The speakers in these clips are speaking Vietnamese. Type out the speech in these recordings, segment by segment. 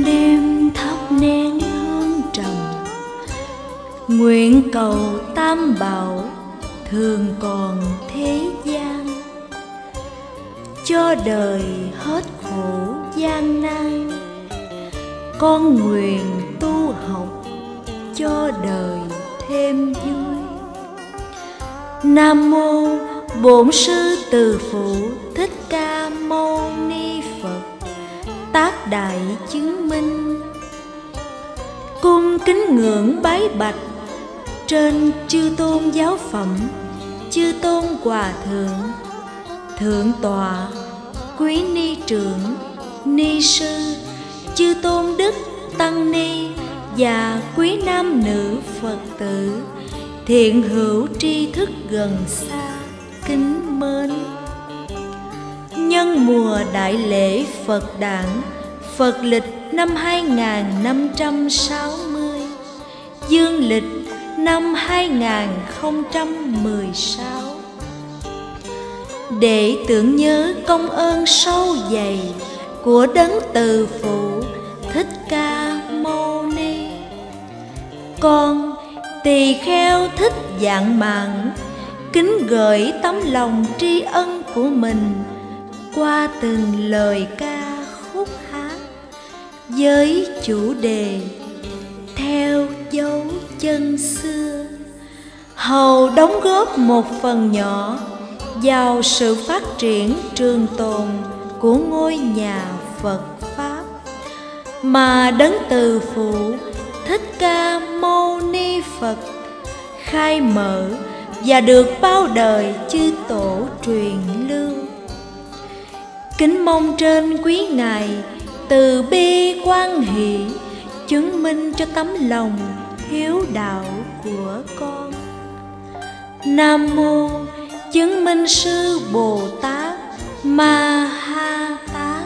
đêm thắp nén hương trầm, nguyện cầu tam bảo thường còn thế gian, cho đời hết khổ gian nan. Con nguyện tu học cho đời thêm vui. Nam mô Bổn Sư Từ Phụ Thích Ca Mâu Ni Phật, tác đại chứng minh. Cung kính ngưỡng bái bạch trên chư tôn giáo phẩm, chư tôn hòa thượng, thượng tọa, quý ni trưởng, ni sư, chư tôn đức tăng ni và quý nam nữ Phật tử thiện hữu tri thức gần xa kính mến. Nhân mùa đại lễ Phật đản Phật lịch năm 2560, dương lịch năm 2016, để tưởng nhớ công ơn sâu dày của Đấng Từ Phụ Thích Ca Mâu Ni, con tỳ kheo Thích Dạng Mạng kính gửi tấm lòng tri ân của mình qua từng lời ca khúc hát với chủ đề theo dấu chân xưa, hầu đóng góp một phần nhỏ vào sự phát triển trường tồn của ngôi nhà Phật Pháp mà Đấng Từ Phụ Thích Ca Mâu Ni Phật khai mở và được bao đời chư tổ truyền lưu. Kính mong trên quý ngài từ bi quan hỷ chứng minh cho tấm lòng hiếu đạo của con. Nam mô Chứng Minh Sư Bồ Tát Ma Ha Tát.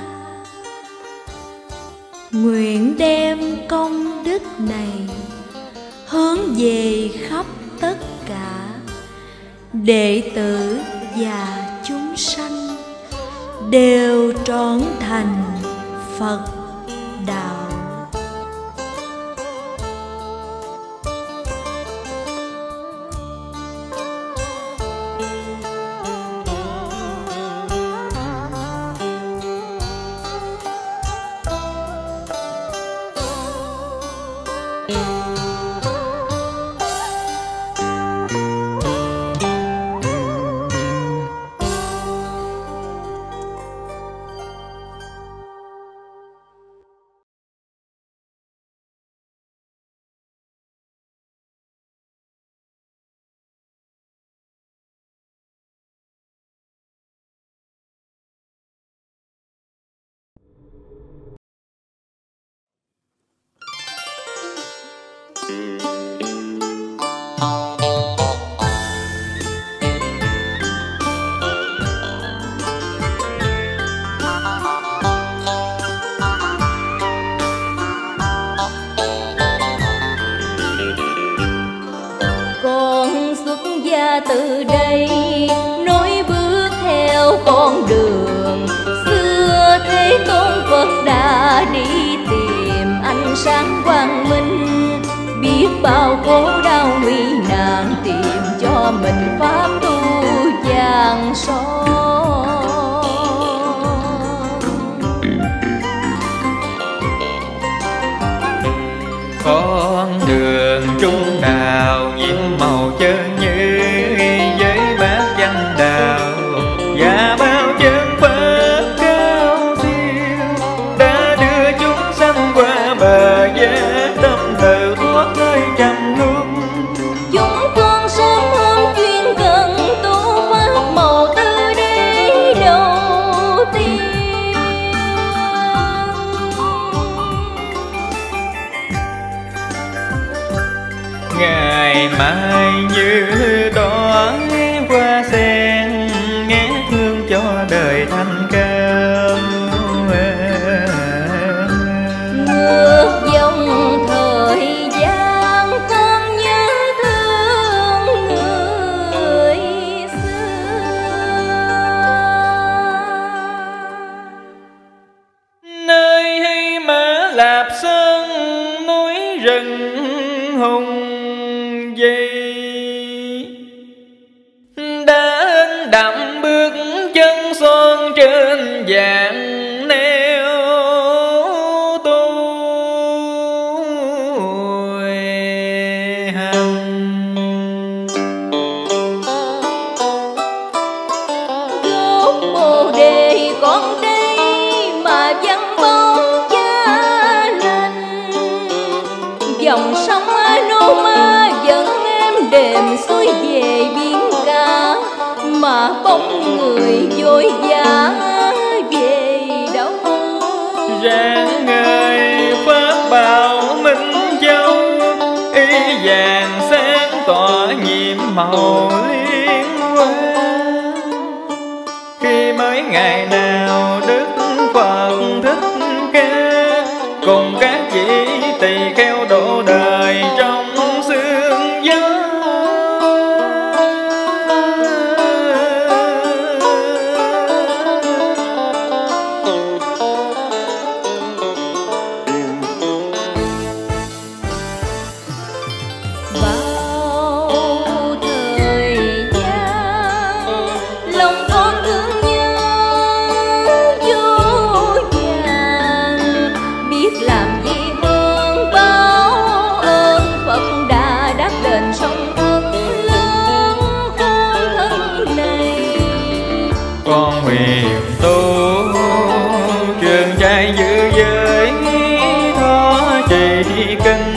Nguyện đem công đức này hướng về khắp tất cả đệ tử và chúng sanh đều trọn thành Phật đạo. Từ đây nối bước theo con đường xưa, Thế Tôn Phật đã đi tìm ánh sáng quang minh. Biết bao khổ đau nguy nạn tìm cho mình pháp tu vàng son. Con đường trung đạo nhiệm màu chân như với bát văn đạo và bao chân Phật cao siêu đã đưa chúng sanh qua bờ giác tâm tự thoát nơi trầm luân. Chúng con sớm hôm chuyên cần tu pháp màu tư đế đầu tiên. Ngày mai như đóa hoa sen nghe thương cho đời thanh cao. Ngược dòng thời gian con nhớ thương người xưa. Nơi hay má Lạp Sơn núi rừng hùng vây, đã đậm bước chân son trên vàng neo tôi hằng. Gốc Bồ Đề con đây mà văn bóng cha lành, dòng sông Nô Ma vẫn êm đềm xuôi về biển cả, mà bóng người vội vã về đâu. Rạng ngời pháp bảo Minh Châu, y vàng sáng tỏa nhiệm màu liên hoa. Khi mới ngày nào Đức Phật Thích Ca cùng các vị tỳ kheo độ đời trong sương gió. Bao thời gian lòng con thương nhớ vô vàn, biết làm gì hơn báo ơn Phật đã đáp đền sông thân lớn con thân này. Con huyền tu trường trai giữ giới thọ trì kinh,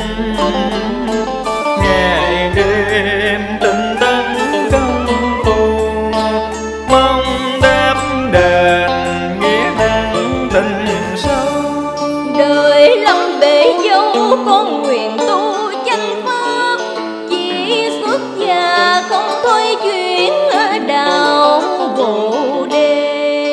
ngày đêm tinh tấn công phu, mong đáp đền nghĩa năng tình sâu. Đời lâm bể dâu con nguyện tu chánh pháp, chỉ xuất gia không thôi chuyện đạo Bồ Đề.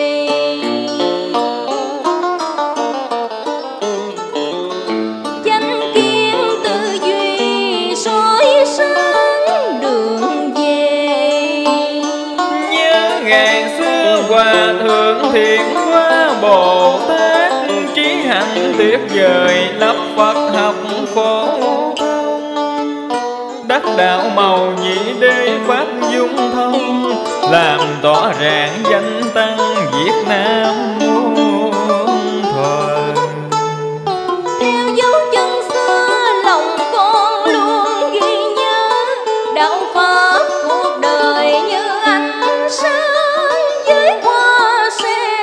Chánh kiến tư duy soi sáng đường về. Nhớ ngày xưa Hòa Thượng Thiện Hoa Bồ Tát, trí hạnh tuyệt vời lập Phật học phổ thông, đắc đạo màu nhị đế pháp dung thông, làm tỏ ràng danh tăng Việt Nam muôn thời. Theo dấu chân xưa lòng con luôn ghi nhớ, đạo Pháp cuộc đời như ánh sáng dưới hoa sen.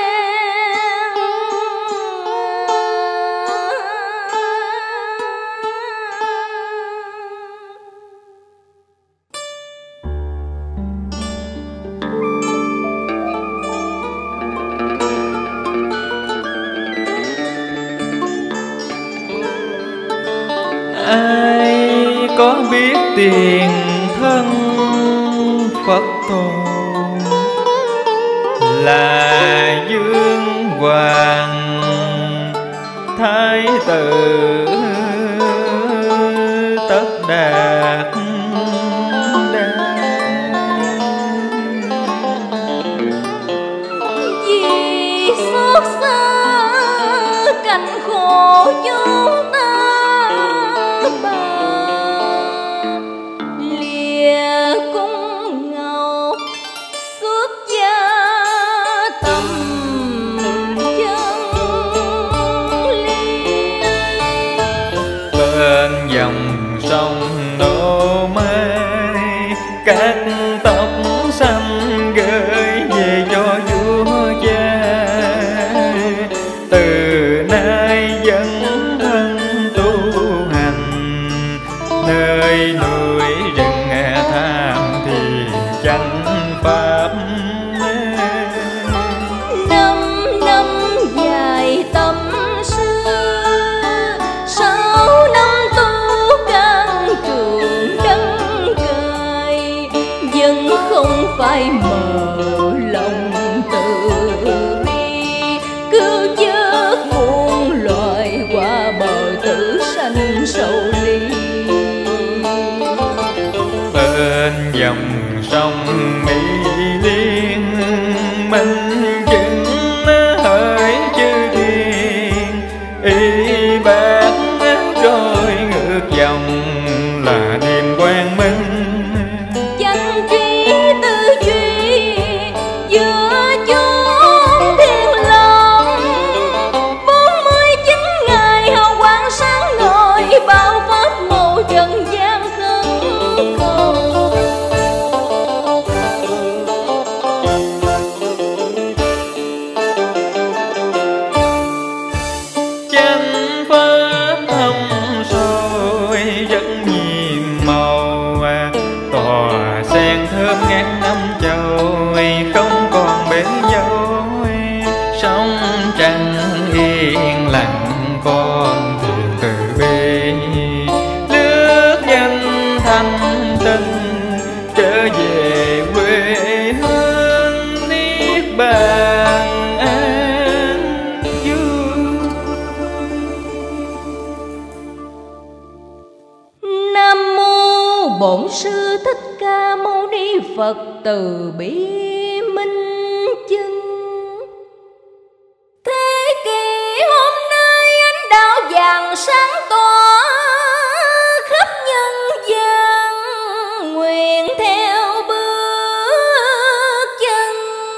Ai có biết tiền thân Phật tổ, là Dương Hoàng Thái tử Tất Đạt Đa. Vì xót xa cảnh khổ chúng ta, bà lìa cung ngọc xuất gia tâm chân liên. Bên dòng sông Nô Mai, các tóc xanh gửi về cho vua cha. Từ nay dấn thân tu hành, nơi núi rừng tham thiền chánh pháp. Năm năm dài tâm xưa, 6 năm tu can trường đấng cày, vẫn không phải mờ lòng từ bi, cứu vớt muôn loài qua bờ tử sanh sầu ly. Bên dòng sông Mỹ Liên, minh chứng hỡi chư thiên y ba bổn sư Thích Ca Mâu Ni Phật từ bi minh chứng. Thế kỷ hôm nay ánh đạo vàng sáng tỏ khắp nhân gian, nguyện theo bước chân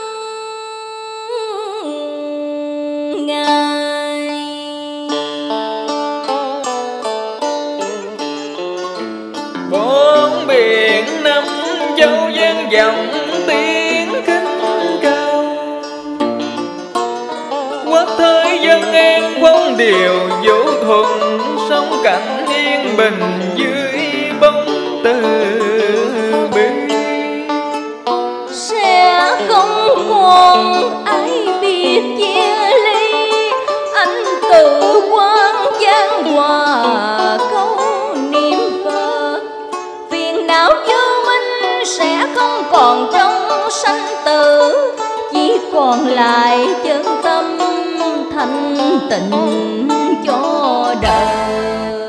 Ngài. Bốn biển năm châu gian vọng tiếng khinh cao, quốc thế dân an quân điều vũ thuận, sống cảnh yên bình dưới bóng từ bi. Sẽ không còn ai biết chia ly, anh tự quan gian hòa câu niệm Phật. Phiền não vô minh sẽ không còn trong sanh tử, chỉ còn lại chân tâm thanh tịnh cho đời.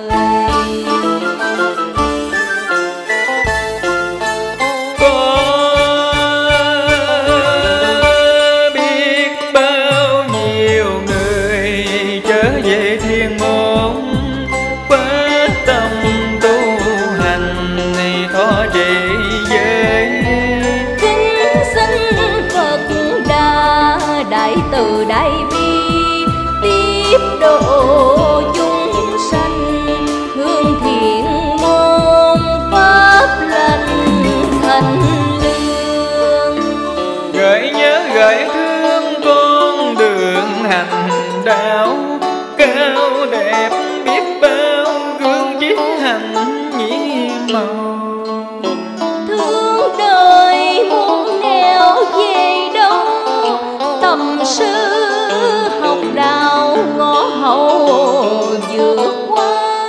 Từ đại bi tiếp độ chúng sanh, hương thiện môn pháp lành thành lương. Gợi nhớ gợi thương con đường hành đạo cao đẹp, biết bao gương chí hành nhiệm màu. Thương đời muôn nẻo về đâu, tầm sư học đạo ngõ hậu vượt qua.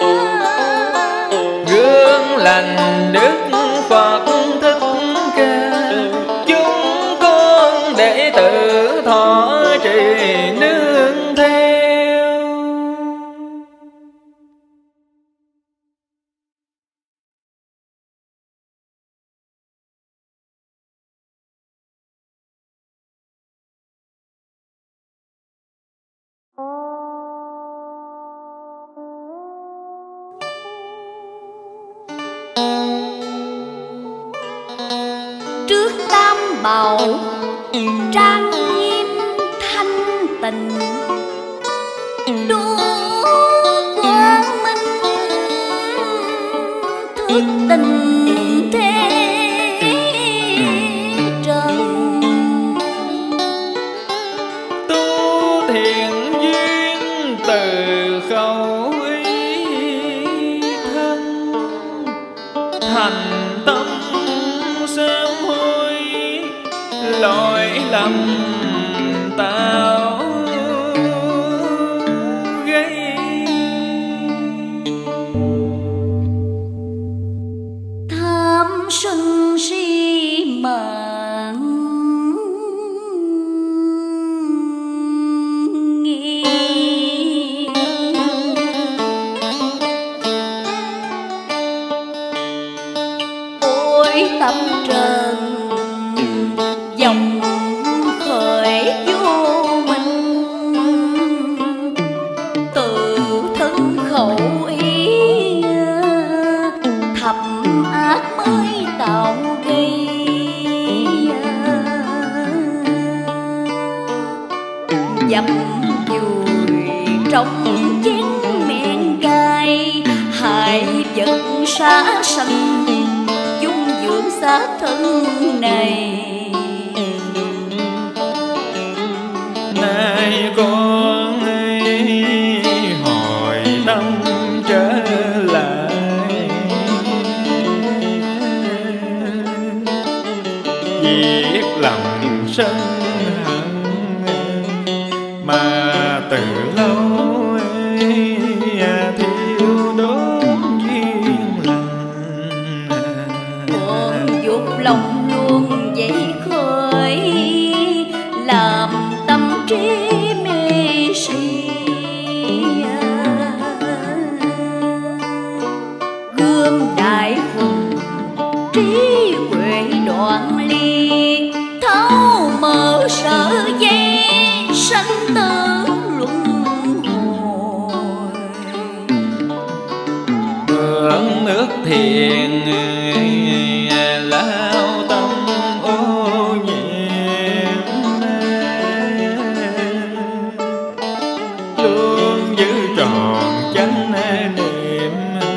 Gương lành Đức Phật Thích Ca, chúng con đệ tử thọ trì nương theo. Trước tam bảo trang nghiêm thanh tịnh, đô quang minh thức tình thế trần. Tu thiện duyên từ khẩu ý thân, thành tâm sám hối lỗi lầm tạo gây. Tham sân si mạng nghi, ôi tâm trần dòng khởi vô minh, từ thân khẩu ý thập ác mới tạo gây. Dập dùi trong chén men cay, hại vật xá sanh dung dưỡng xác thân này. Nay con hồi tâm trở lại, giết lòng sân hận mà từ lâu thiêu đốt duyên lành. Con dục lòng luôn dậy khởi, làm tâm trí mê si. Gươm đại hùng thiện lao tâm ô nhiễm, luôn giữ tròn chánh niệm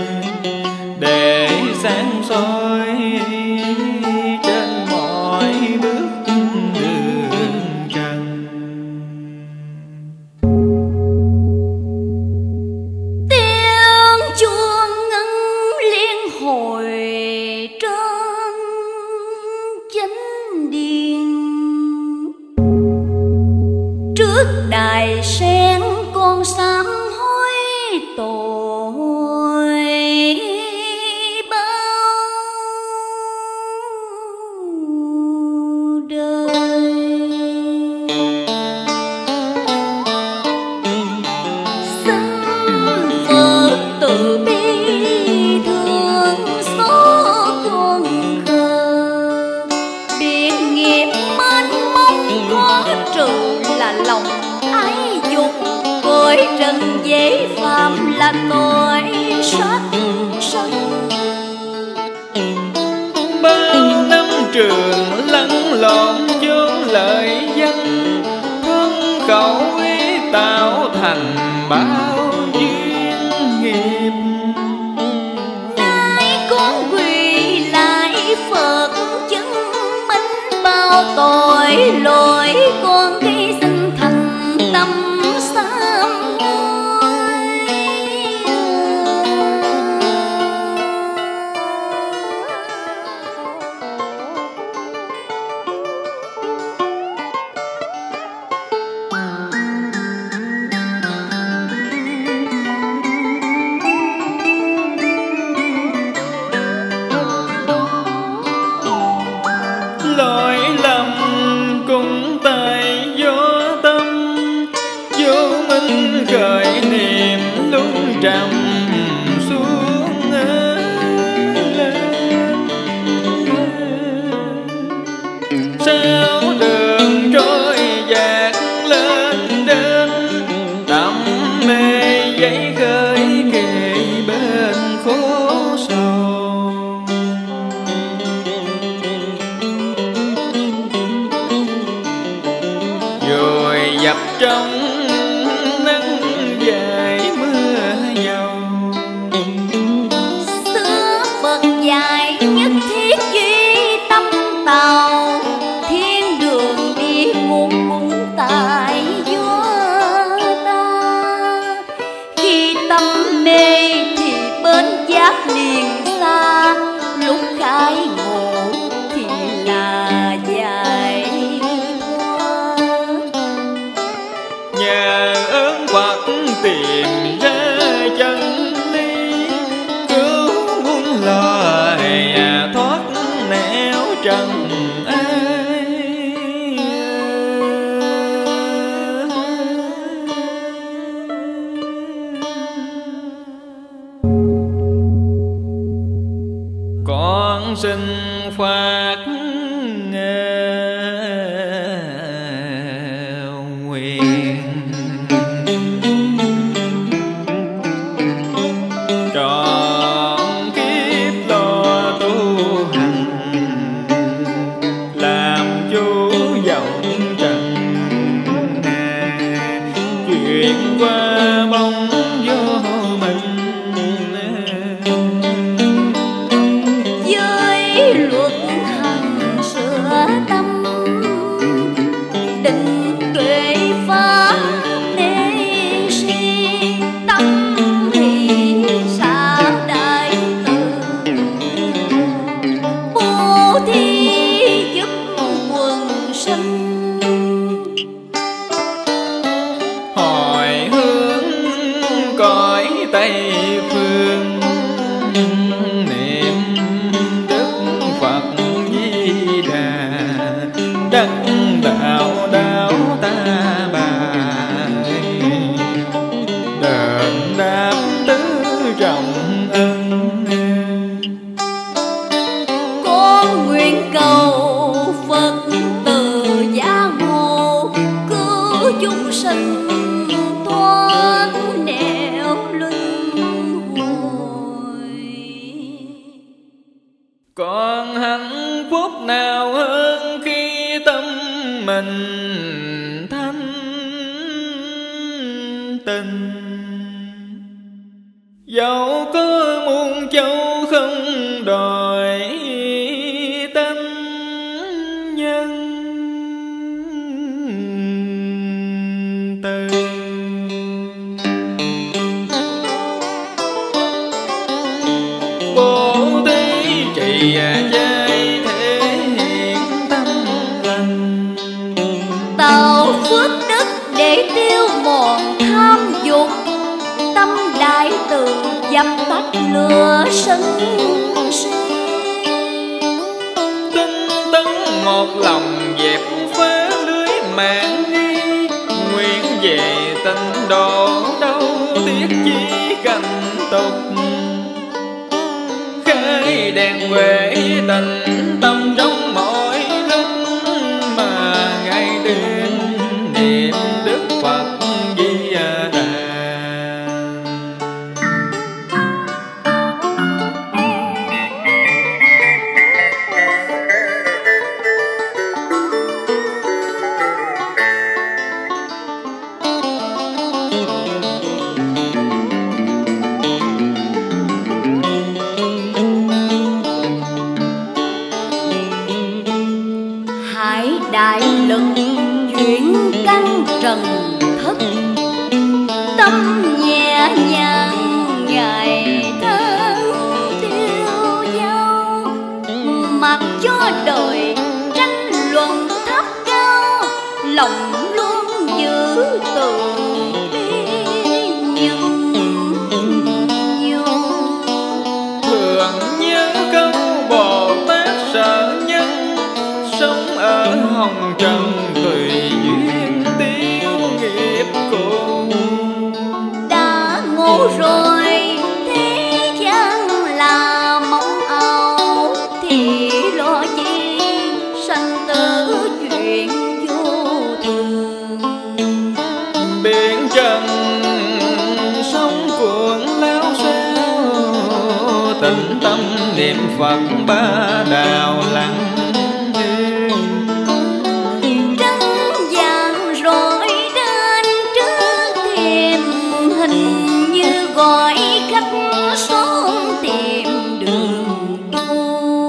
để sáng soi trên mọi bước đường trần. Tiếng chuông ngân liên hồi trên chánh điện, trước đài sen con sám hối tội bao đời. Xin Phật từ bi thương xót con khờ, biển nghiệp mênh mông khó trừ là lòng ái dục, cõi trần dễ phạm là tội sát sanh. Bao năm trường lẫn lộn chốn lợi danh, thân khẩu ý tạo thành bao duyên nghiệp. Nay con quỳ lại Phật chứng minh bao tội lỗi con khi sinh thành tâm sám hối. Lỗi lầm cũng tại do tâm, vô minh khởi niệm luôn trầm xuống lên. Sao đường trôi dạt lên đến, đam mê giấy khơi kề bên khổ sầu. Rồi dập trong nắng dài mưa dầu, Xưa Phật dạy nhất thiết duy tâm tàu, thiên đường đi ngục cũng tại do ta. Khi tâm mê thì bên giác liền xa, lúc khai ngộ thì là dài qua. nhờ ơn Phật tìm ra chân lý, cứu muôn loài thoát nẻo trần ai. Con xin phát nguyện trọn kiếp lo tu hành, làm chú vọng trần chuyển qua bóng vô mình. Với luật hành sửa tâm, định tuệ pháp nê si, tâm thì xả đại từ, bố thí giúp quần sinh. Hồi hướng cõi Tây phương, niệm Đức Phật Di Đà, đắc đạo đạo ta bà, đền đáp tứ trọng ân. Con nguyện cầu Phật từ gia hộ, cứu chúng sinh thoát nẻo luân hồi. Còn hạnh phúc nào hơn khi tâm mình thanh tình. Dẫu có muôn châu không đòi tánh nhân từ. Bố thí trì giai thể hiện tâm lành, tạo phước đức để tiêu mòn tham dục, tâm đại từ dập tắt lửa sân si. tinh tấn một lòng dẹp phá lưới mạng nghi, nguyện về tịnh độ đâu tiếc chi cảnh tục. Khai đèn huệ tình tâm trong mọi lúc, mà ngày đêm niệm Đức Phật Di Đà. Hải đại lực chuyển căn trần thất, tâm nhẹ nhàng ngày thân tiêu dao. Mặc cho đời tranh luận thấp cao, lòng luôn giữ từ bi nhân vô. Thường nhớ câu Bồ Tát sợ nhân, sống ở hồng trần tùy duyên tiêu nghiệp cùng. Đã ngủ rồi thế gian là mộng ảo, thì lo chi sanh tử chuyện vô thường. Biển trần sóng cuộn lao sao, tĩnh tâm niệm Phật ba đạo lặng. Trăng vàng rọi đến trước thềm, hình như gọi khách xóm tìm đường tu.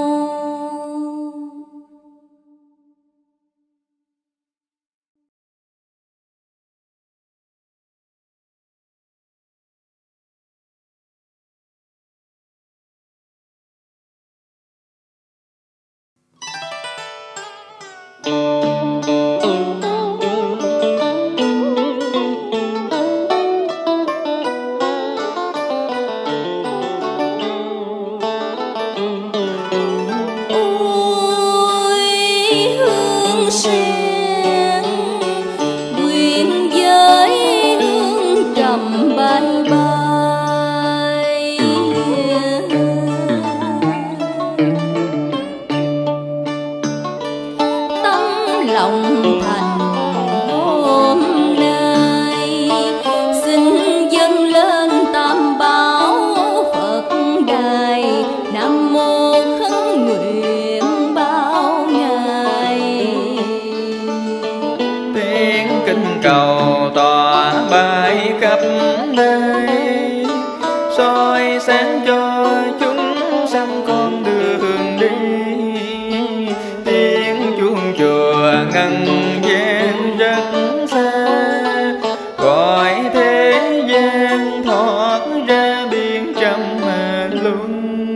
Sen nguyện với hương trầm bay bay, tâm lòng thành hôm nay. Xin dâng lên tam bảo Phật đài, Nam mô khấn nguyện bao ngày. Tiếng kinh cầu tỏa bay khắp nơi, soi sáng cho chúng sanh con đường đi. Tiếng chuông chùa ngân vang rất xa, gọi thế gian thoát ra biển trầm luân.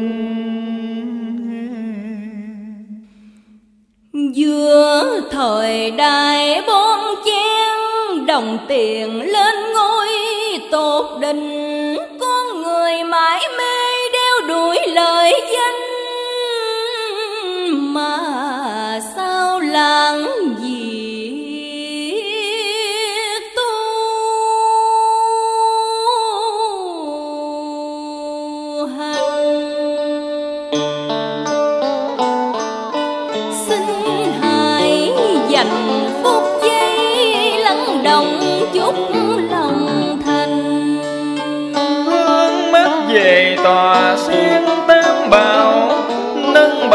Giữa thời đại bon chen, đồng tiền lên ngôi tột đỉnh, con người mãi mê đeo đuổi lợi danh, mà sao lãng diệt tu hành. Xin hãy dành phút giây lắng động chút lòng thành, hướng mắt về tòa sen tam bảo, nâng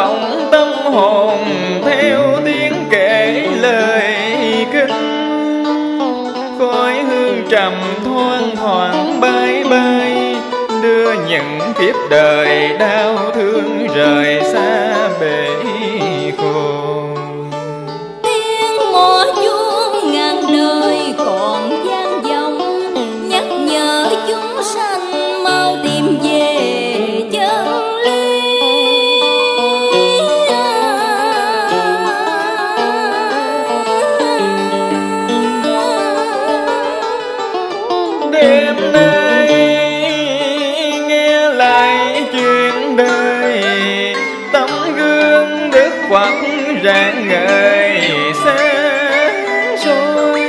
những kiếp đời đau thương rời xa bể khổ. Tiếng mõ chuông ngàn đời còn vang vọng, nhắc nhở chúng sanh mau tìm về chân lý. Đêm nay nghe lại chuyện đời, tấm gương Đức Phật rạng ngời sáng soi.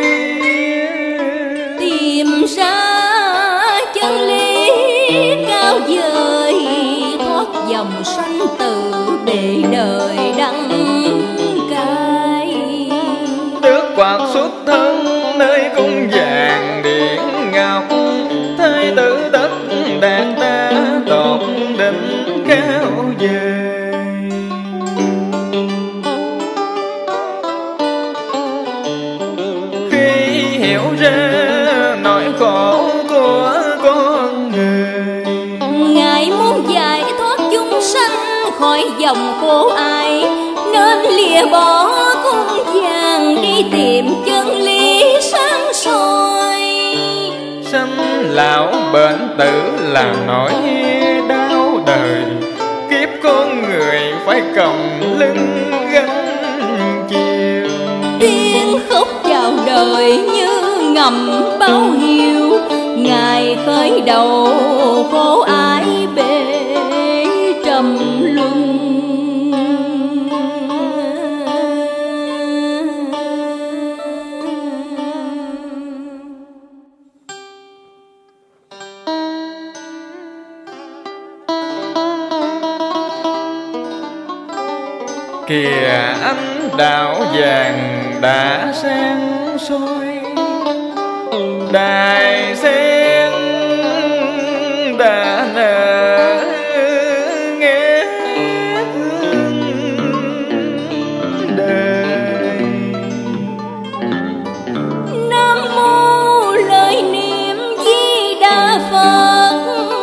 Tìm ra chân lý cao vời, thoát dòng sanh tử bể đời đắng cay. Đức Phật xuất thân nơi cung vàng điện ngọc, thái tử tất đạt ta tột đỉnh cao vời. Khi hiểu ra nỗi khổ của con người, Ngài muốn giải thoát chúng sanh khỏi dòng khổ ải, nên lìa bỏ cung vàng đi tìm chân lý sáng soi. sanh lão bệnh tử là nỗi đau đời, kiếp con người phải còng lưng gánh chịu. Tiếng khóc chào đời như ngầm báo hiu, Ngài khởi đầu khổ ải bể trầm luân. Kìa ánh đạo vàng đã sáng soi, đài sen đã nở nghe hương đời. Nam mô lời niệm Di Đà Phật,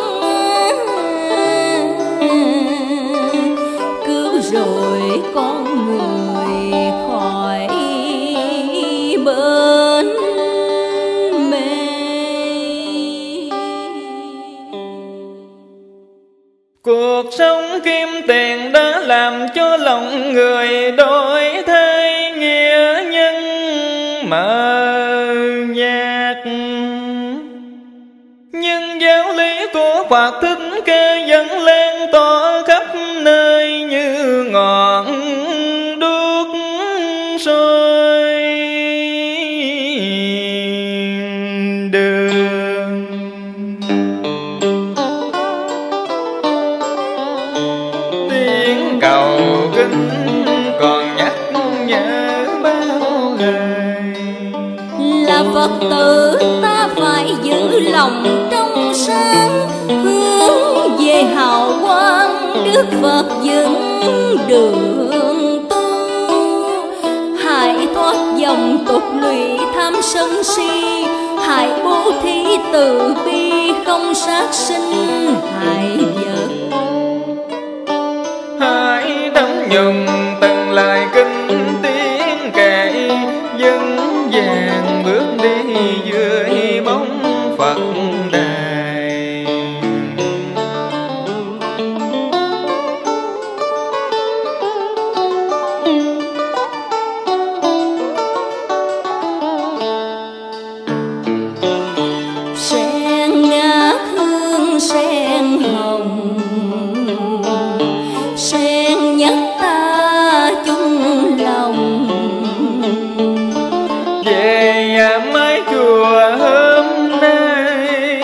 cứu rồi con người khỏi bến mê. Cuộc sống kim tiền đã làm cho lòng người đổi thay, nghĩa nhân mờ nhạt. Nhưng giáo lý của Phật Thích Ca vẫn lan tỏa khắp nơi như ngọn đuốc soi đường. Tiếng cầu kính còn nhắc nhở bao người, Là Phật tử ta phải giữ lòng trong sáng, hướng về hào quang Đức Phật dẫn đường tu. Hãy thoát dòng tục lụy tham sân si, hãy bố thí từ bi không sát sinh hại vật. hãy đắm nhuần từng lời kinh tiếng kệ, vững vàng bước đi dưới bóng Phật đài. Sen ngát hương sen hồng, sen nhắc ta chung lòng. Về mái chùa hôm nay,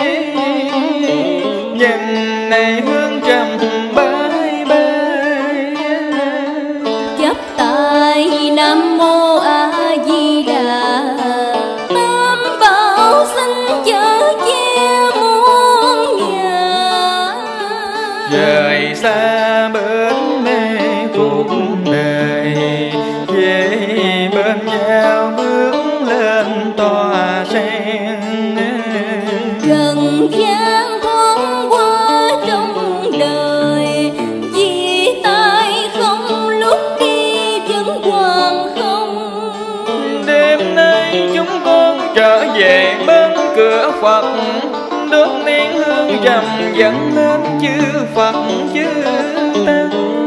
nhìn này hương trầm bái bái. Chắp tay Nam Mô A Di Đà, tam bảo xin chở che muôn nhà. Rời xa bến mê cuộc đời, về bên nhau bước lên tòa sen. Trần gian thoáng qua trầm dẫn lên chư Phật chư Tăng.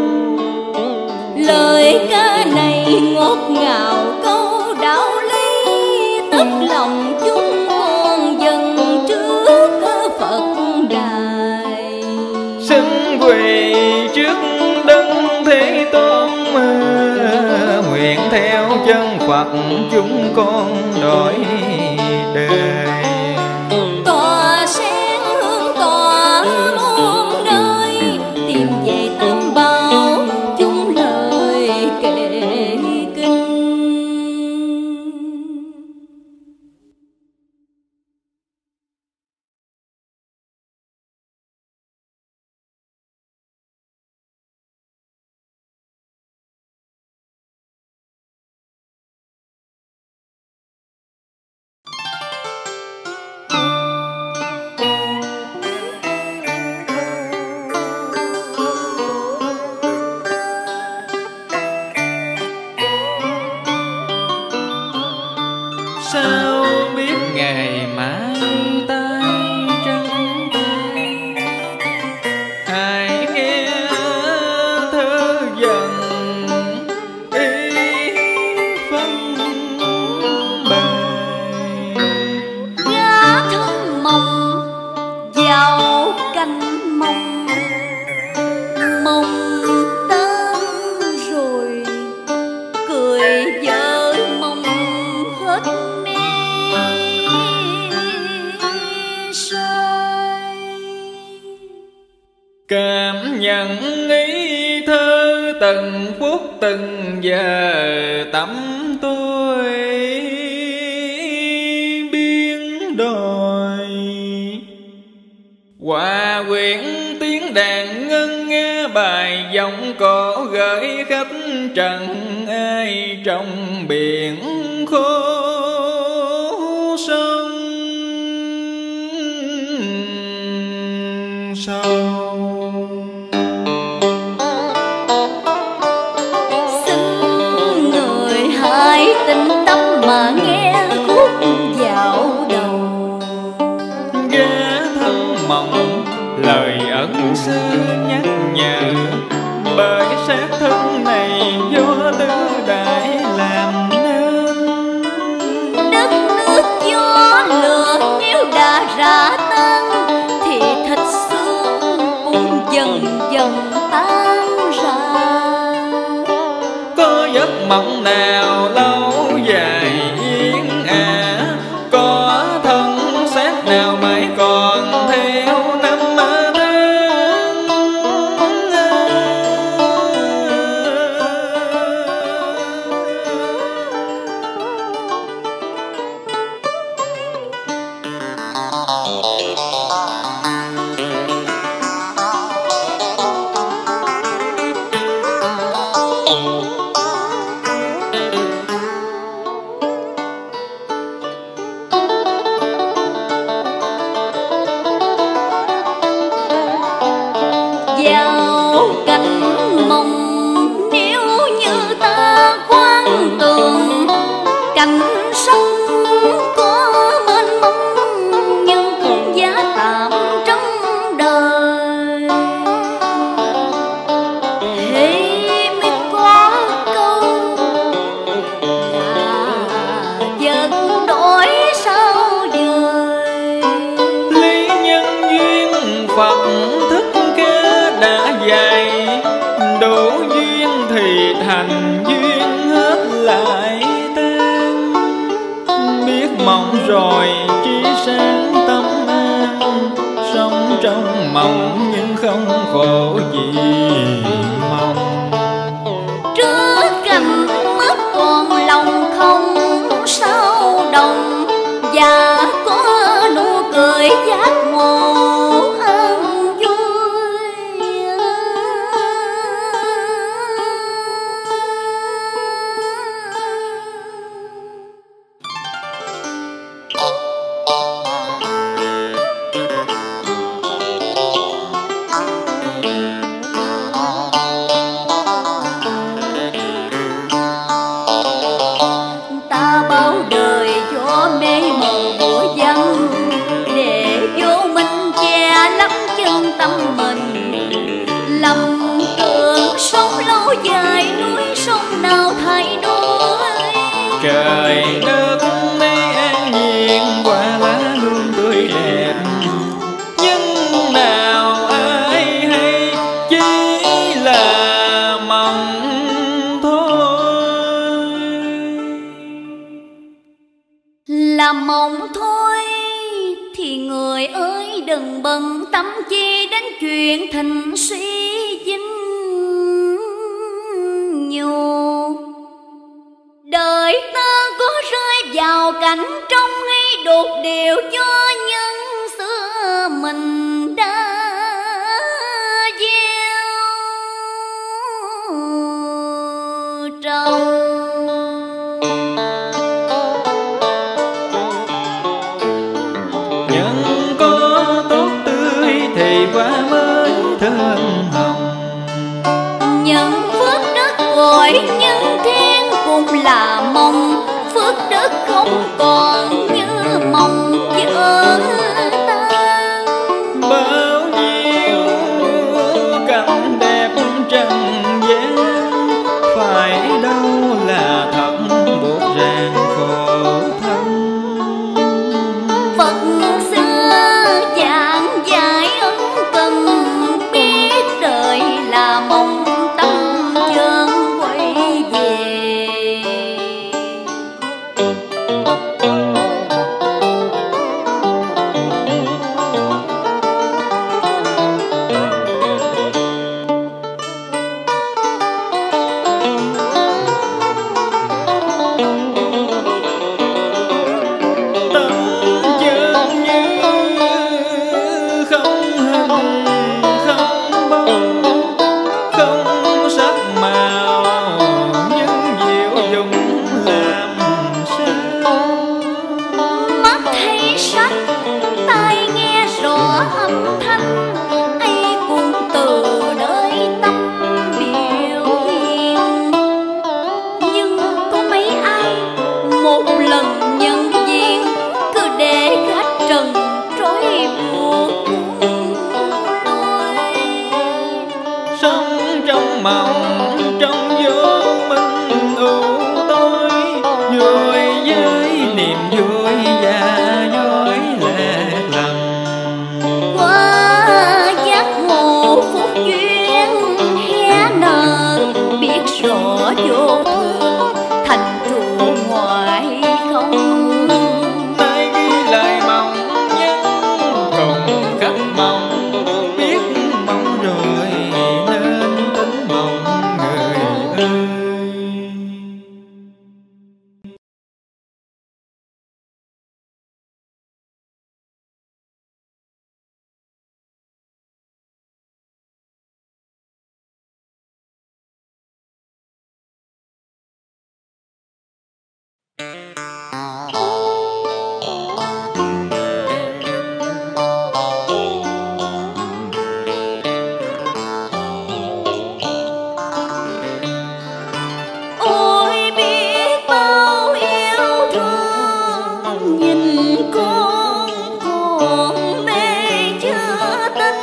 Lời ca này ngọt ngào câu đạo lý, tức lòng chúng con dần trước Phật đài. Xin quỳ trước đấng Thế Tôn, nguyện theo chân Phật chúng con đổi đời. Tòa sen hương tỏa muôn nơi, tìm về tam bảo chúng lời kệ kinh. Sao biết ngày mai tay trắng tay, hãy nghe thơ dần ý phân bài. Giá thân mộng vào canh mong, mong tan rồi cười vợ mong hết mê say. Cảm nhận ý thơ từng phút từng giờ, tâm tôi biến đổi. Hòa quyện tiếng đàn ngân nghe bài giọng cổ, gửi khách trần ai trong biển khô sông sâu. Xin người hãy tĩnh tâm mà nghe khúc dạo đầu. Ghé thăm mộng lời ẩn xưa nhắc nhở, bởi xác thân này do tứ đại làm nên. Đất nước gió lửa nếu đã rã tan, thì thịt xương cũng dần dần tan ra. Có giấc mộng nào lâu dài yên ả, có thân xác nào mãi còn theo năm tháng. Vào cánh mộng nếu như ta quan tường, cảnh sống có mênh mông nhưng cũng giá tạm trong đời. Thế mới có câu là giật đổi sao dời. Lý nhân duyên Phật Thích Ca đã dạy, đủ duyên thì thành duyên hết lại tan. Biết mộng rồi trí sáng tâm an, sống trong mộng nhưng không khổ gì mong. Trước cảnh mất còn lòng không sao đồng, và có nụ cười giác ngộ an vui. Ta bao đời cho mê mờ bụi vắng, để vô minh che chuyện thịnh suy dinh nhục. Đời ta có rơi vào cảnh trong hay đột điều cho nhân xưa mình đã gieo trồng. Quả mới thơm hồng, nhân phước đất gọi nhân thiên cùng là mong phước đất không còn như mong vỡ tan. Bao nhiêu cảnh đẹp trần gian, phải đâu là thật buộc ràng khổ thân. Phật xưa giảng dạy ân cần, biết đời là mong tâm chân quay về. Mộng trong vô minh u tối, vui với niềm vui và dối lạc lầm. Qua giác ngộ phúc duyên hé nở, biết rõ vô thường thành trụ ngoại không. Nay ghi lời mong nhân cùng khắc mong, biết mong rồi nên tính mong người ơi. Ôi biết bao yêu thương, nhìn con còn mê chưa tin,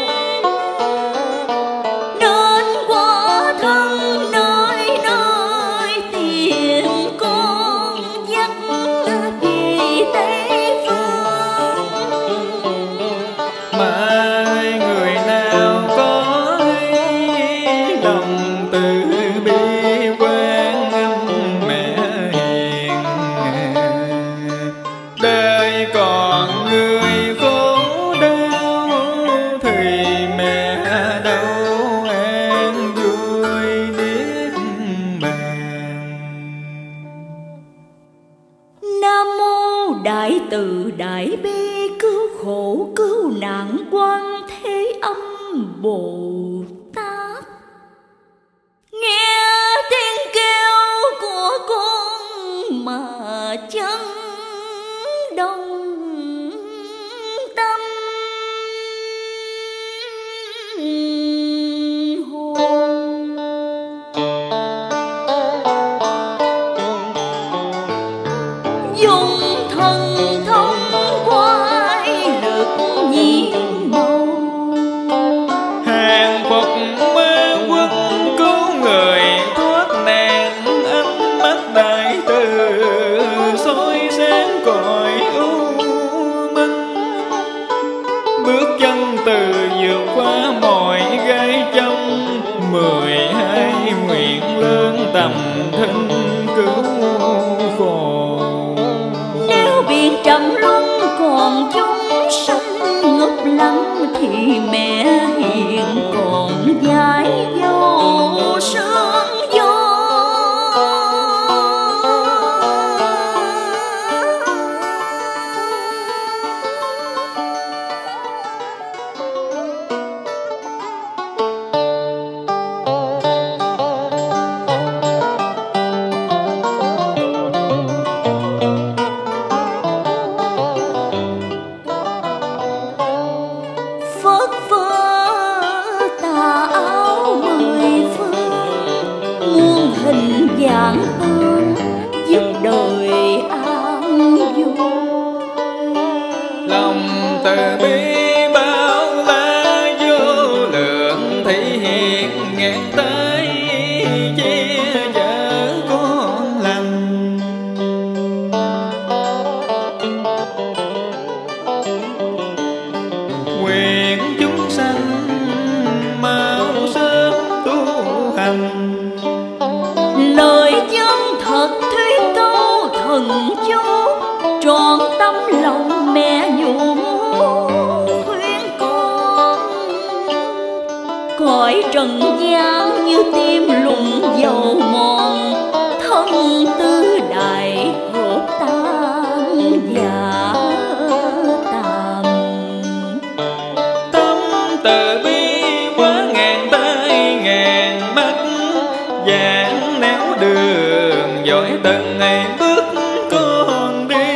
nên quả thân nơi nơi tìm con dắt về Tây Phương. Mà người nào có hay lòng từ bi quan âm mẹ hiền, đời còn người khổ đau thì mẹ đâu an vui niết bàn. Nam mô Đại Từ Đại Bi cứu khổ cứu nạn Quan Thế Âm Bồ Tát. Nghe tiếng kêu của con mà chân đông tâm hồn. Dùng thần thông quay lực nhiên màu, Hàng phục ma quân cứu người thoát nạn, ánh mắt đại từ soi sáng cõi u minh. Bước chân từ vượt qua mọi gai trong, 12 nguyện lớn tầm thinh cứu khổ. nếu biển trầm luân còn chúng sanh ngập lắng thì mẹ cõi trần gian như tim lùng dầu mòn, thân tư đại hộp tan giả tàn. Tâm từ bi quá ngàn tay ngàn mắt, dạng néo đường dõi từng ngày bước con đi.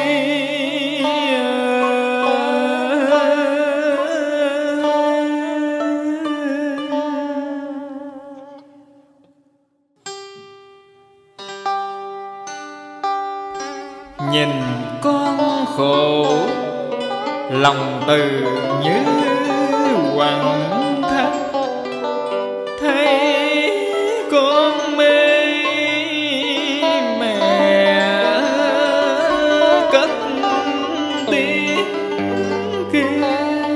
Nhìn con khổ lòng từ như quặn thắt, thấy con mê mẹ cất tiếng kêu.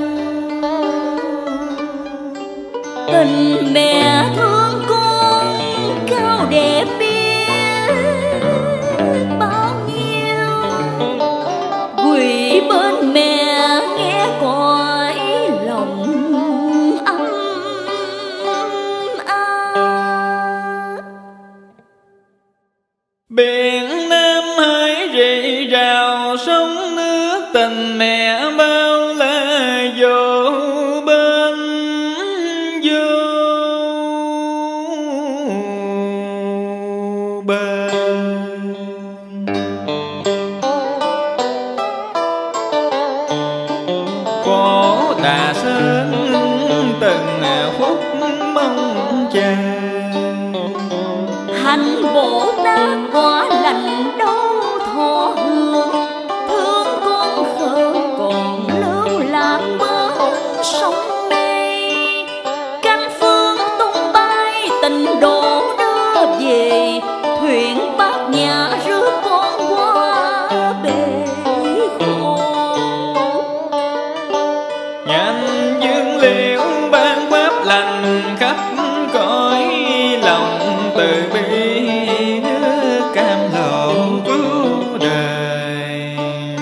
Tình mẹ thương con cao đẹp biết bao nhiêu, quỳ bên mẹ nghe cõi lòng ấm áp. Biển Nam Hải rì rào sông nước, tình mẹ bao la vô bên vô bên. Có Đà Sơn từng phút mong chờ, Hành Bồ Tát quả lành đâu thọ hương, thương con khờ còn lưu lạc bên sông mê. Cánh phương tung bay tình độ đưa về, thuyền bát nhã rước con qua bể khổ. nhanh dương liễu ban pháp lành khắp cõi lòng, từ bi nước cam lộ cứu đời.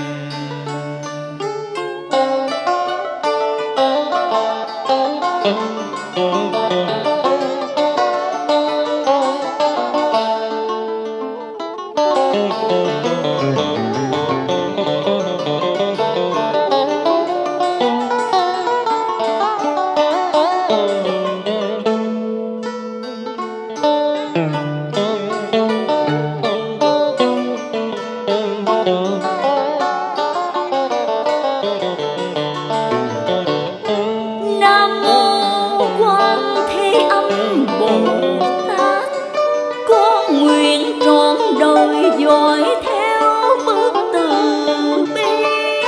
Nam mô Quan Thế Âm Bồ Tát, con nguyện trọn đời dõi theo bước từ bi.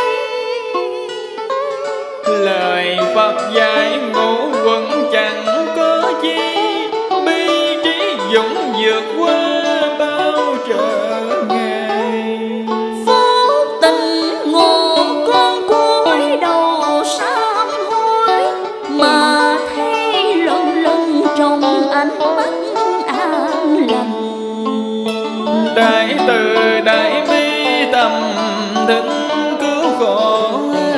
Lời Phật dạy ngũ quẩn chẳng có chi, bi trí dũng vượt qua bao trở ngại. Phúc tình ngộ con cúi đầu sám hối, mà thấy lần lần trong ánh mắt an lành. Đại từ đại bi tâm thính cứu khổ,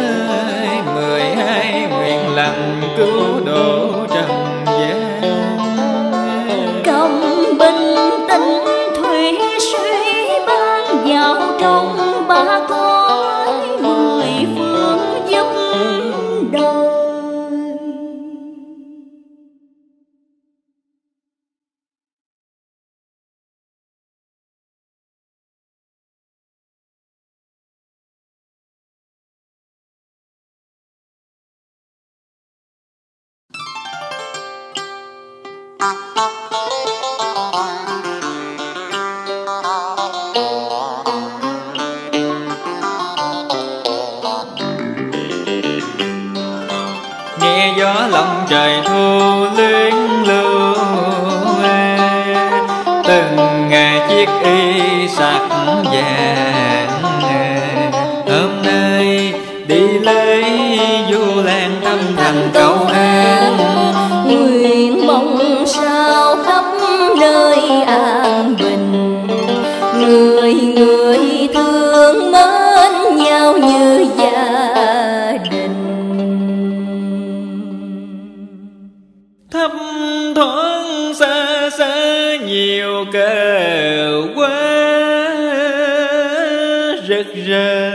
12 nguyện lành cứu độ trần gian. Cầm bình tĩnh thủy suy ban vào trong ba cõi, 10 phương giúp đời. Nghe gió lòng trời thu luyến lưu, từng ngày chiếc y sặc vàng. Hôm nay đi lấy du lan tâm thành cầu an, Nguyện mong sao khắp nơi an bình, người người thương mến nhau như gia đình. thấp thoáng xa xa nhiều cờ quá rực rỡ.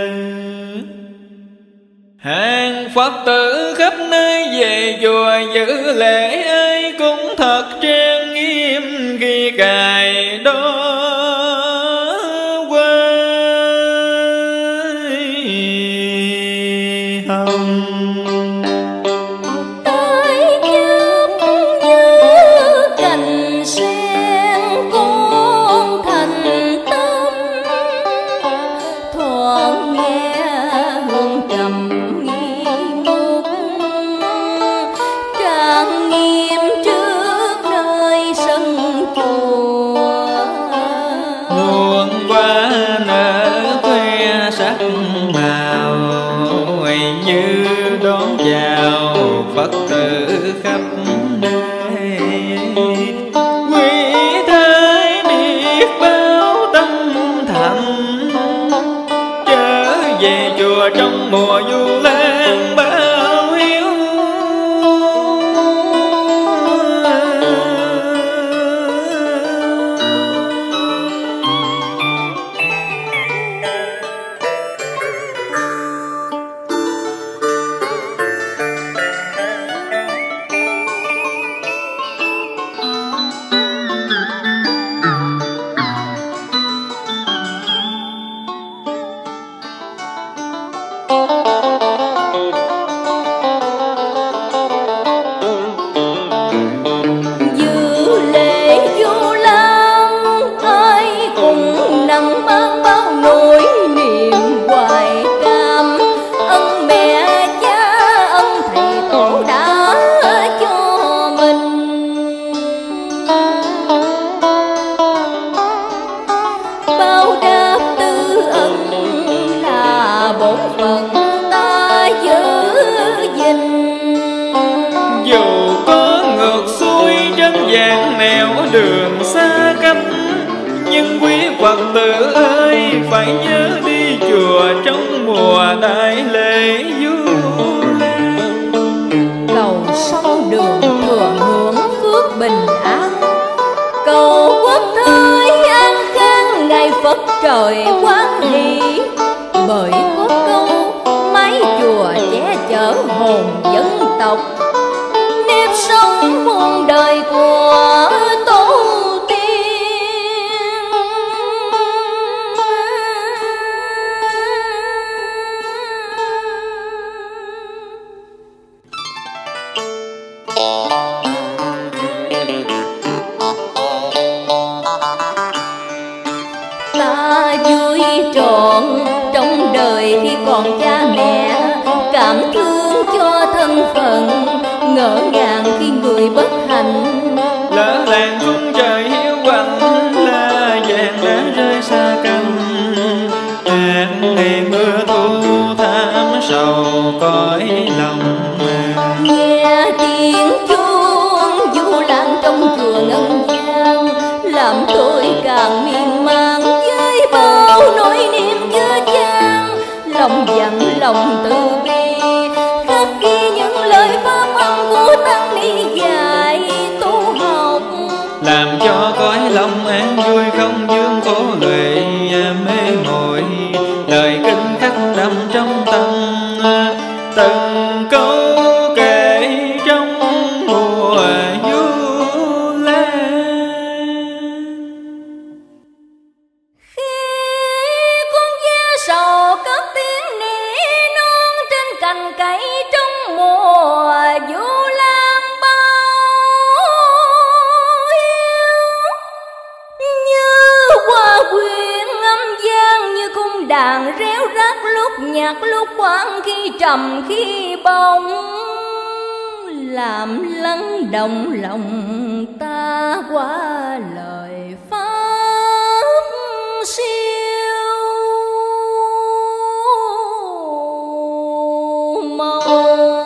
Hàng Phật tử khắp nơi về chùa giữ lễ, ai cũng thật trang nghiêm khi cài đó Phật tử khắp nơi. Quý thái biết bao tâm thành, trở về chùa trong mùa du lan bao hiếu. Đường xa cách nhưng quý Phật tử ơi phải nhớ đi chùa trong mùa đại lễ Du Lan. Cầu sông đường thừa hưởng phước bình an, cầu quốc thời an khang ngày Phật trời quán hỷ. Bởi có câu mái chùa che chở hồn dân tộc, nếp sống muôn đời của khi còn cha mẹ, cảm thương cho thân phận, ngỡ ngàng khi người bất hạnh. Lỡ làng khung trời hiu quạnh, lá vàng đã rơi xa cánh. Tháng ngày mưa thu thảm sầu cõi lòng. Nghe tiếng chuông du lan trong chùa ngân vang, làm tôi càng miên man với bao nỗi niềm dơ dang. Lòng dặn lòng từ bi, khắc ghi những lời pháp âm của tăng ni dạy tu học, làm cho cõi lòng an vui không vương khổ lệ mê muội. Lời kinh khắc đậm trong tâm, từng câu kể trong mùa Du Lan. Khi con ve sầu cất tiếng nỉ non trên cành cây trong mùa Du Lan bao hiu, như hoa quyện âm vang như cung đàn réo rắt, lúc nhạc lúc quang khi trầm khi bông, làm lắng động lòng ta qua lời pháp siêu màu.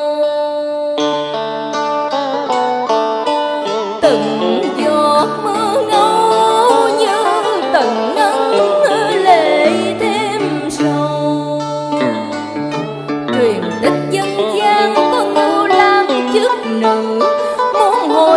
Từng giọt mưa ngâu như từng nắng lệ thêm sâu, truyền tích dân gian có Ngưu Lang chức nữ muốn hồi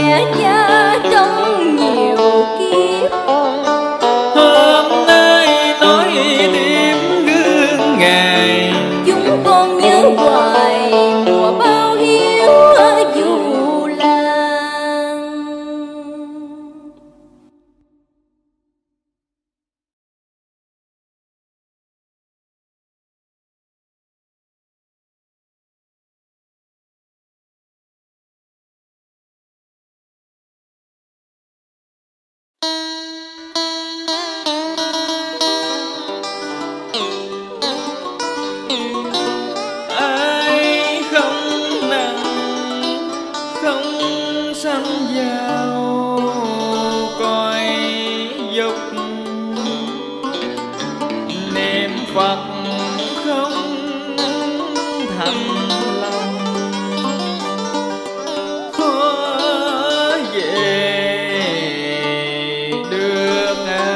mẹ cha trong nhiều kiếp. Hôm nay nói tiếp gương ngài, Chúng con nhớ hoài mùa bao hiếu dù làng. ai không nặng không sanh vào cõi dục, niệm Phật không thành lòng, khó về được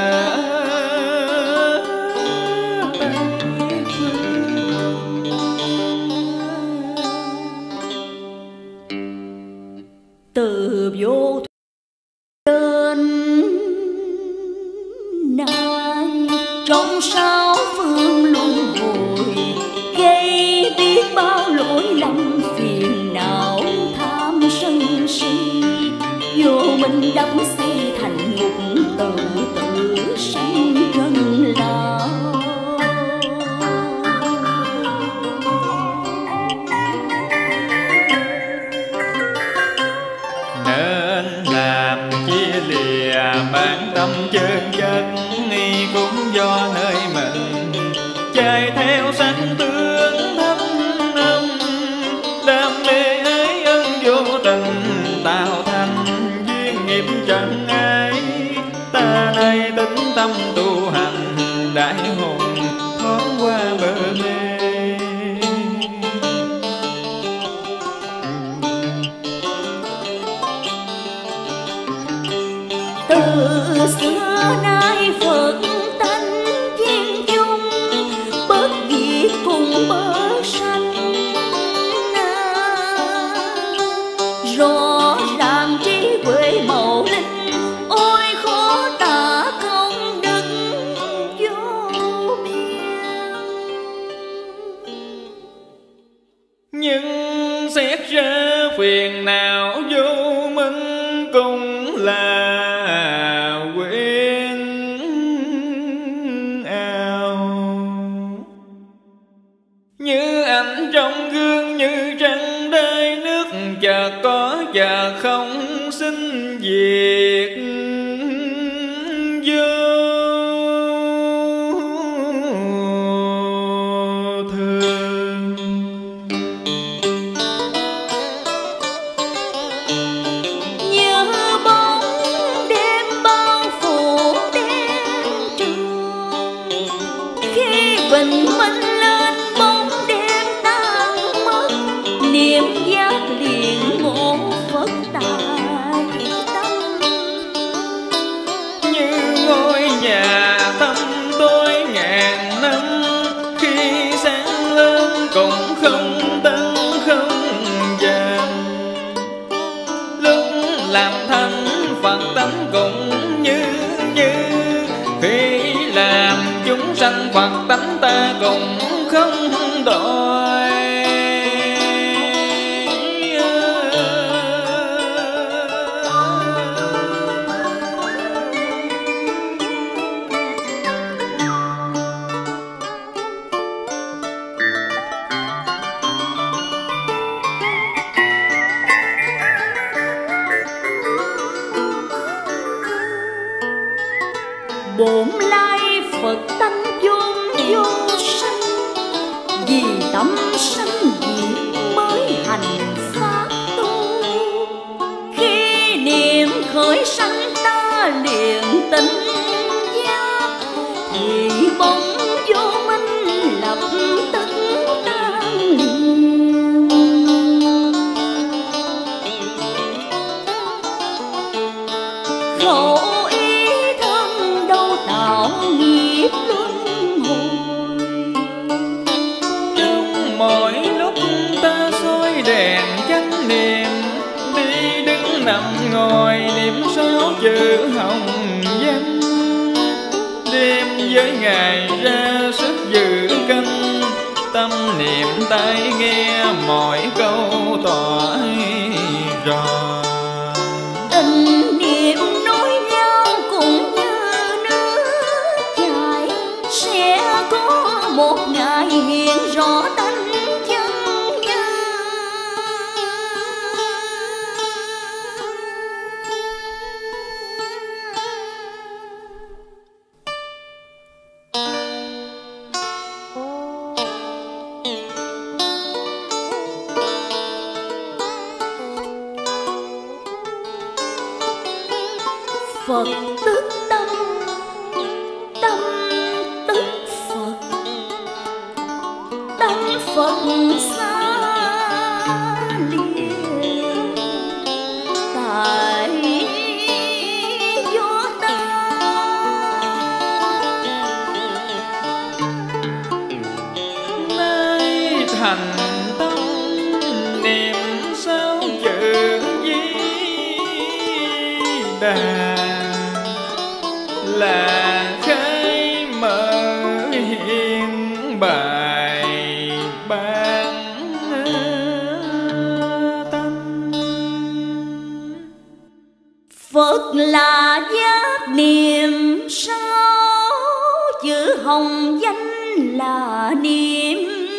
Từ vô đến nay trong sáu phương luân hồi, gây biết bao lỗi lầm phiền não tham sân si, vô minh đắm si thành ngục, tự tử sanh gần lao. nên làm chia lìa bản tâm chân chất, cũng do nơi mình chạy theo sanh tướng thâm âm, đam mê ái ân vô tình tạo thành duyên nghiệp trần ai. Ta nay tính tâm tu hành đại hùng thoáng qua bờ mê. Từ xưa nay Phật tánh viên dung, bớt diệt cùng bớt sanh. Rõ ràng trí huệ màu linh, ôi khó tả công đức vô biên. Nhưng xét ra phiền não vô minh cũng là quyển ảo, như ảnh trong gương như trăng đai nước, chợt có chợt không sinh diệt vô thường. Như bóng đêm bao phủ đêm trường, khi bình minh lên bóng đêm tan mất, niệm giác liền một Phật tại tâm. Như ngôi nhà tâm tối ngàn năm, khi sáng lên cũng không tăng không vàng. Lúc làm thánh Phật tánh cũng như khi làm chúng sanh Phật tánh ta cũng không đổi. Bổn lai Phật tánh vốn vô sanh, vì tâm sanh diệt mới hành pháp tu. Khi niệm khởi sanh ta liền tỉnh giác, thì bóng vô minh lập tức tan liền. Khổ ý thân đâu tạo nghiệp luân hồi. Trong mỗi lúc ta soi đèn chánh niệm, đi đứng nằm ngồi niệm sao chữ hồng danh, đêm với ngày ra sức giữ canh, tâm niệm tai nghe mọi câu tỏ rõ. Tình niệm nối nhau cũng như nước chảy, sẽ có một ngày hiện rõ tánh chân nhân. Phật tức tâm, tâm tức Phật, tâm Phật xa liền tại gió ta. Nay thành tâm niệm sao chữ Di Đà, là khai mở hiện bài ban tâm. Phật là giác niệm sao, chữ hồng danh là niệm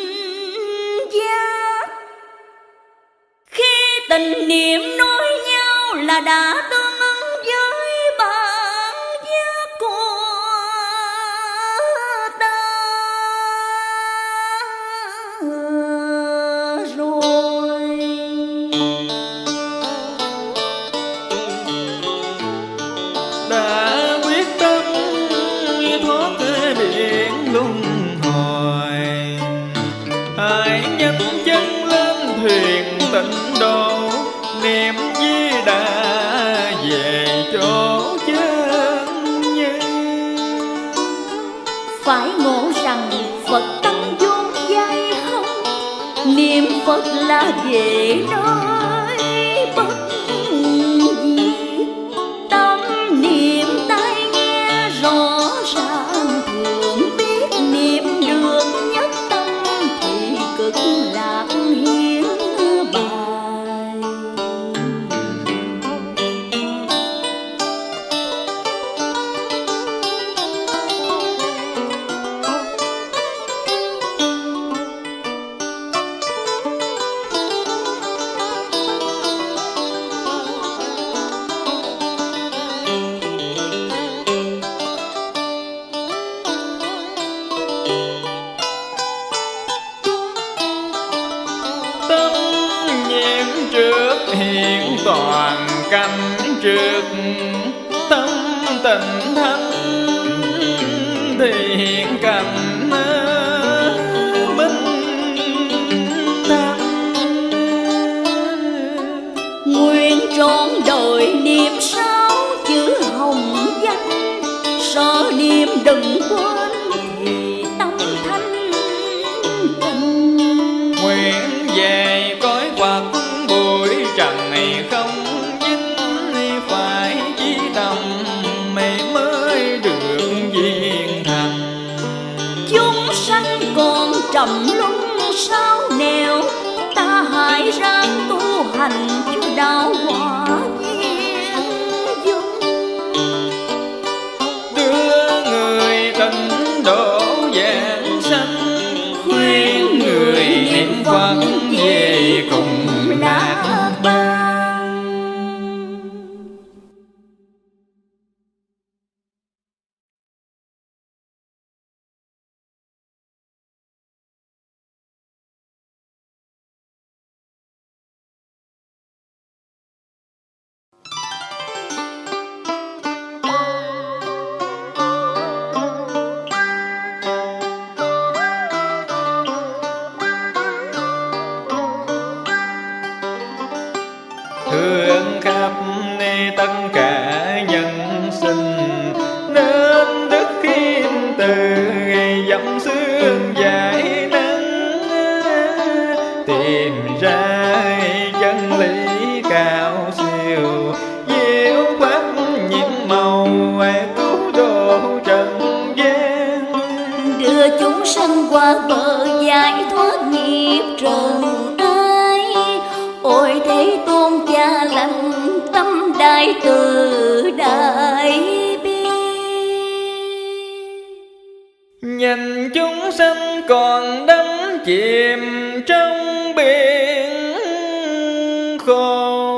giác. Khi tình niệm nối nhau là đã tương ứng với bản giác của ta rồi. Đã quyết tâm thoát biển luân hồi, hãy nhấc chân lên thuyền tịnh độ, niệm Di Đà về chỗ chân nhân. Phải ngộ rằng Phật tâm vốn dây không, niệm Phật là về nơi bất diệt. Tâm niệm tai nghe rõ ràng, thường biết niệm được nhất tâm thì cực lạc hiển bài. Tâm nhiễm trước hiện toàn cảnh trước, tâm tịnh thanh thì hiện cảnh minh thanh. Nguyện trọn đời niệm sao chữ hồng danh, sợ niệm đừng quên thì tâm thanh tịnh. Nguyện về cõi Phật bụi trần này không dính, phải chí tâm mày mới được viên thành. Chúng sanh còn trầm luân sao nẻo, ta hãy ráng tu hành cho đạo quả nhiên dung. Đưa người tịnh độ vãng sanh, khuyên người niệm Phật về cùng lạc ban. Thương khắp tất cả nhân sinh, nên đức khiêm từ dặm xương giải nắng, tìm ra chân lý cao siêu qua bờ giải thoát nghiệp trần ai. Ôi Thế Tôn cha lành tâm đại từ đại bi. Nhìn chúng sanh còn đắm chìm trong biển khổ,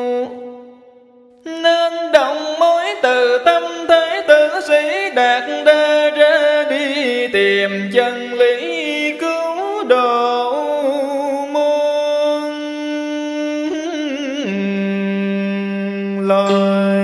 nên động mối từ tâm thế tử sĩ đạt đa ra đi tìm chân lý cứu độ muôn loài.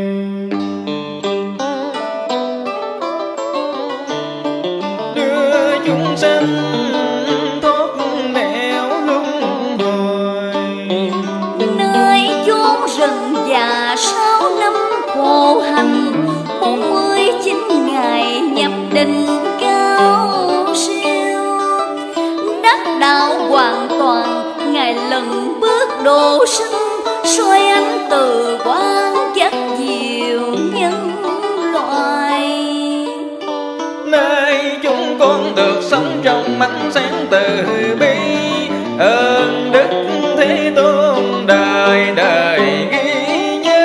Đưa chúng sanh thoát nẻo luân hồi, Nơi chốn rừng già 6 năm khổ hành, 49 ngày nhập định cao siêu. Đắc đạo hoàn toàn Ngài lần bước độ sinh, soi ánh từ quang chất diệu nhân loại. nơi chúng con được sống trong ánh sáng từ bi. Ơn Đức Thế Tôn đời đời ghi nhớ.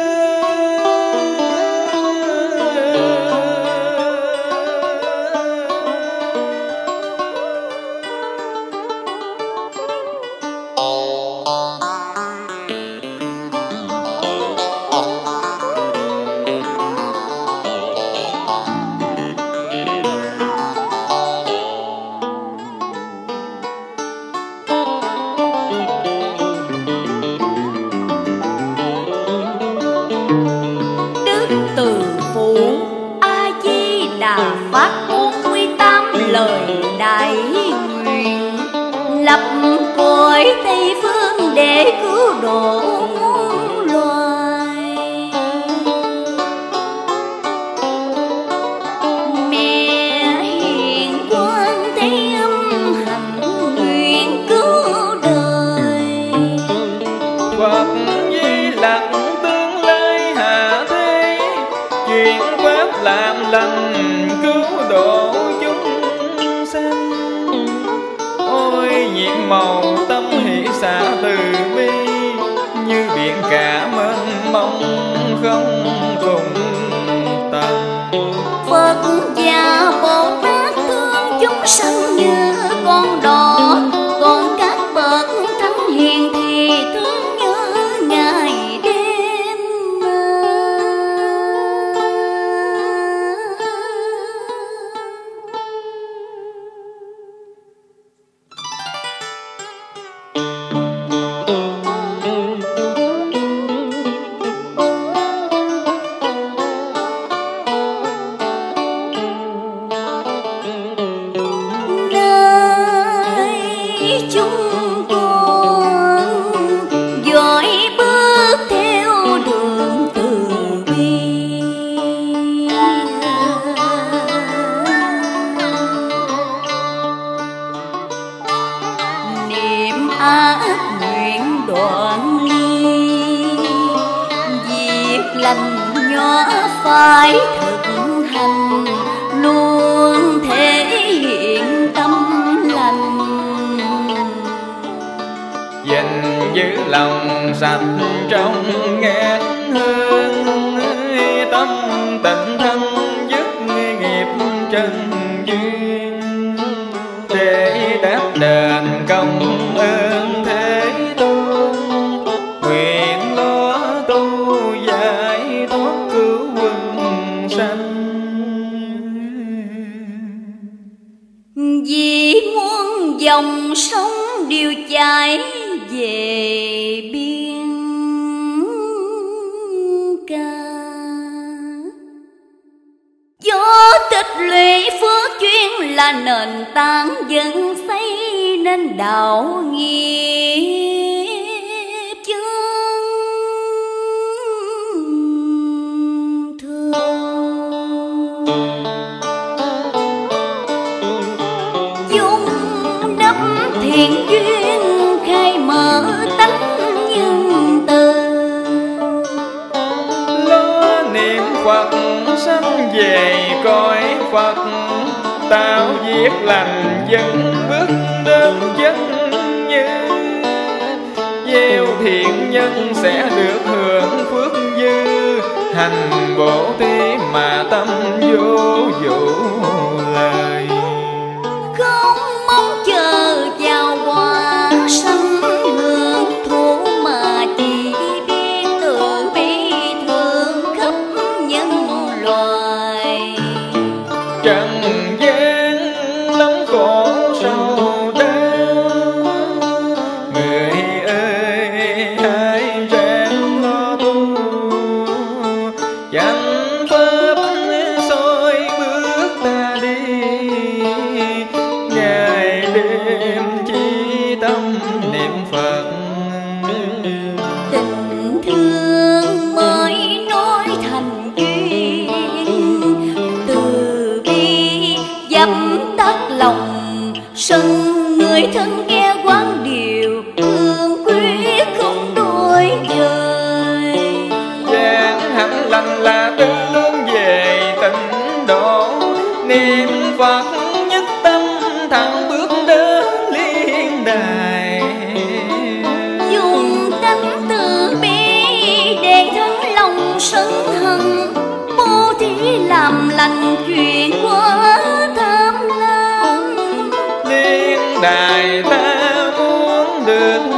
Đức Từ Phụ A Di Đà phát 48 lời đại nguyện, lập cõi Tây phương để cứu độ muôn loài. Mẹ hiền Quan Thế Âm hành nguyện cứu đời. Phật Di Lặc tương lai hạ thế, chuyển pháp làm lành cứu độ chúng sanh. Ôi nhiệm màu tâm hỷ xả từ bi, như biển cả mênh mông không cùng tận. Phật và Bồ Tát thương chúng sanh như con đỏ, còn các bậc thánh hiền thì thương nhớ ngày đêm. Nơi chúng con dõi bước theo đường từ bi, niệm ác nguyện đoạn ly, việc lành nhỏ phải thực hành, luôn thể hiện tâm lành. Gìn giữ lòng sạch trong ngát hương, tâm tịnh thân dứt nghiệp trần duyên, để đáp đền công ơn Thế Tôn, nguyện lo tu giải thoát cứu quần sanh. Vì muôn dòng sông đều chảy về biên ca, do tích lũy phước duyên là nền tảng dựng xây nên đạo nghiệp chân thương. Dung đắp thiện duyên khai mở tánh nhân từ, Lo niệm Phật sanh về cõi Phật, tạo việc lành dân bước đến chân như gieo thiện nhân sẽ được hưởng phước dư, hành bổ thí mà tâm vô vụ lời. Không mong chờ vào quả sanh hưởng thụ mà chỉ biết tự bi thương khắp nhân loài. Trần gian lắm khổ sầu đau, người ơi hãy ráng lo tu, chánh pháp soi bước ta đi, ngày đêm chí tâm niệm Phật. Tình thương mới nói thành duyên, từ bi dập tắt lòng sân, người thân nghe quán điều thương quyết không đổi dời. Gian hạnh lành là tư lương về tịnh độ, niệm Phật nhất tâm thẳng bước đến liên đài. Dùng tánh từ bi để thắng lòng sân hận, bố thí làm lành chuyện quá tham lam. Liên đài ta muốn được